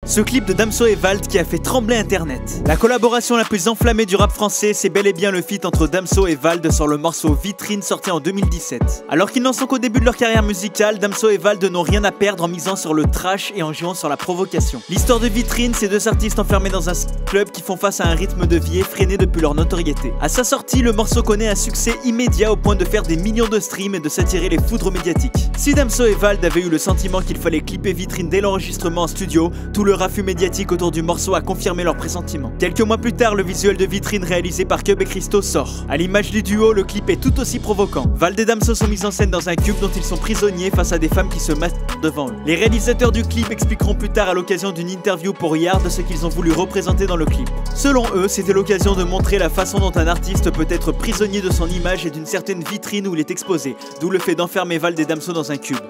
Ce clip de Damso et Vald qui a fait trembler internet. La collaboration la plus enflammée du rap français, c'est bel et bien le feat entre Damso et Vald sur le morceau Vitrine sorti en 2017. Alors qu'ils n'en sont qu'au début de leur carrière musicale, Damso et Vald n'ont rien à perdre en misant sur le trash et en jouant sur la provocation. L'histoire de Vitrine, c'est deux artistes enfermés dans un club qui font face à un rythme de vie effréné depuis leur notoriété. À sa sortie, le morceau connaît un succès immédiat au point de faire des millions de streams et de s'attirer les foudres médiatiques. Si Damso et Vald avaient eu le sentiment qu'il fallait clipper Vitrine dès l'enregistrement en studio, tout le raffut médiatique autour du morceau a confirmé leurs pressentiments. Quelques mois plus tard, le visuel de Vitrine réalisé par Cub et Christo sort. À l'image du duo, le clip est tout aussi provoquant. Vald et Damso sont mis en scène dans un cube dont ils sont prisonniers face à des femmes qui se masturbent devant eux. Les réalisateurs du clip expliqueront plus tard à l'occasion d'une interview pour Yard ce qu'ils ont voulu représenter dans le clip. Selon eux, c'était l'occasion de montrer la façon dont un artiste peut être prisonnier de son image et d'une certaine vitrine où il est exposé, d'où le fait d'enfermer Vald et Damso dans un cube.